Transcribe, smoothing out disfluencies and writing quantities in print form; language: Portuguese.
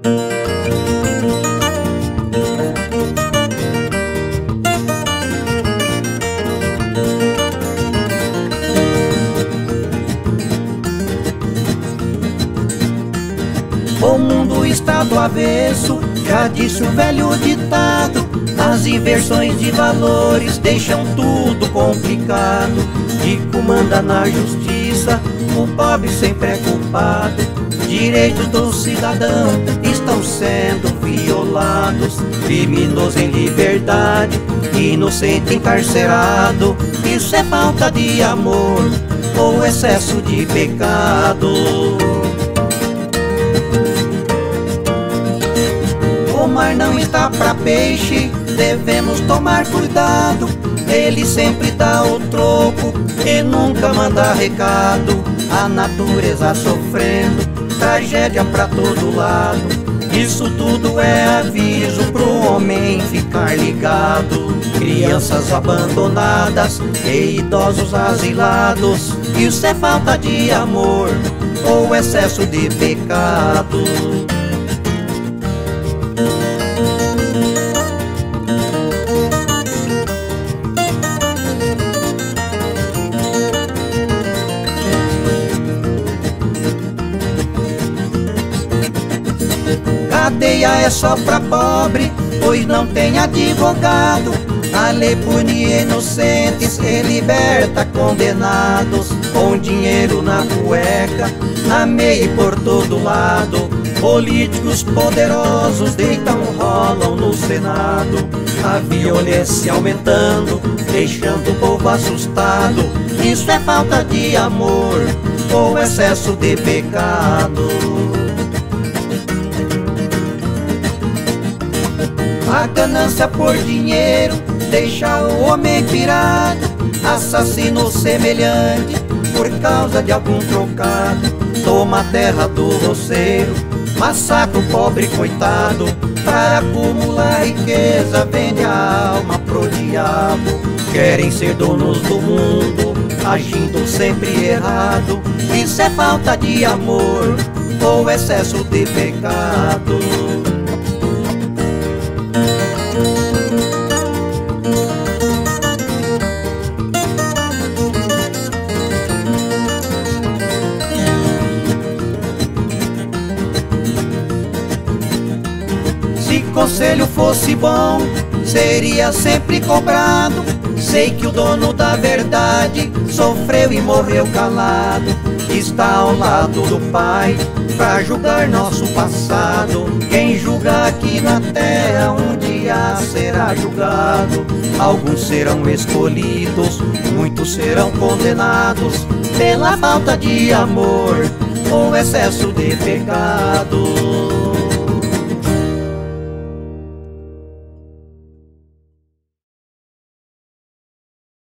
O mundo está do avesso, já disse o velho ditado. As inversões de valores deixam tudo complicado. Rico manda na justiça, o pobre sempre é culpado. Direitos do cidadão estão sendo violados. Criminoso em liberdade, inocente encarcerado. Isso é falta de amor ou excesso de pecado. O mar não está pra peixe, devemos tomar cuidado. Ele sempre dá o troco e nunca manda recado. A natureza sofrendo, tragédia pra todo lado. Isso tudo é aviso pro homem ficar ligado. Crianças abandonadas e idosos asilados. Isso é falta de amor ou excesso de pecado. Cadeia é só pra pobre, pois não tem advogado. A lei pune inocentes e liberta condenados. Com dinheiro na cueca, na meia e por todo lado. Políticos poderosos deitam, rolam no Senado. A violência aumentando, deixando o povo assustado. Isso é falta de amor ou excesso de pecado. A ganância por dinheiro deixa o homem pirado. Assassino semelhante por causa de algum trocado. Toma a terra do roceiro, massacra o pobre coitado. Para acumular riqueza vende a alma pro diabo. Querem ser donos do mundo, agindo sempre errado. Isso é falta de amor ou excesso de pecado. Se conselho fosse bom, seria sempre cobrado. Sei que o dono da verdade sofreu e morreu calado. Está ao lado do Pai pra julgar nosso passado. Quem julga aqui na terra um dia será julgado. Alguns serão escolhidos, muitos serão condenados pela falta de amor ou excesso de pecado.